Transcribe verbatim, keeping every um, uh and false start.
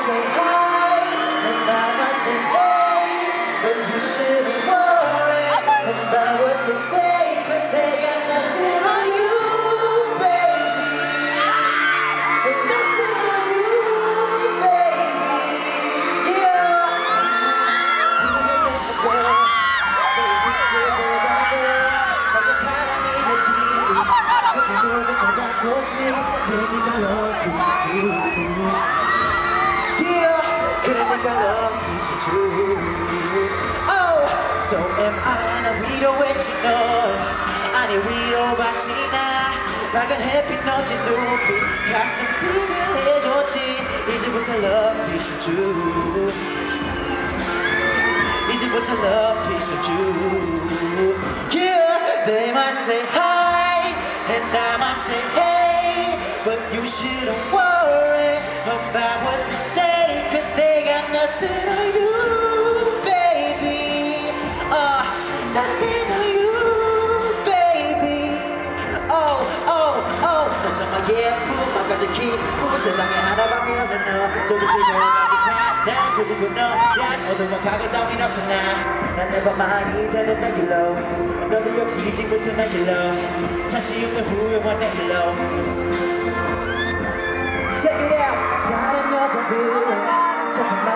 say hi, and I might say hey, but you shouldn't worry about what they say, cause they got nothing on you, baby. And nothing on you, baby. Yeah. Baby, 친구다들 너무 사랑해야지. 그게 모든 걸 바꿔지. 그러니까 love is true. Yeah, 그러니까 love is true. Oh, so am I. 나 위로했지 너. 아니 위로받지 나. 밝은 햇빛 너의 눈빛 가슴 비밀해줬지. 이제부터 love is true. 이제부터 love is true. Yeah, they might say hi and I might say hey, but you shouldn't worry about what they say, cause they got nothing on you, baby. Uh, nothing on you, baby. Oh, oh, oh, 너 정말 예쁜 맘까지 기쁜 세상에 하나밖에 없는 너. 조금씩 모여가지 사랑 그리고 너야 어두운 가게 따윈 없잖아. 난 내 밤만 이제는 내 길로 너도 역시 이제부터 내 길로 자신 없는 후회와 내 길로. Check it out. 다른 여자들 세상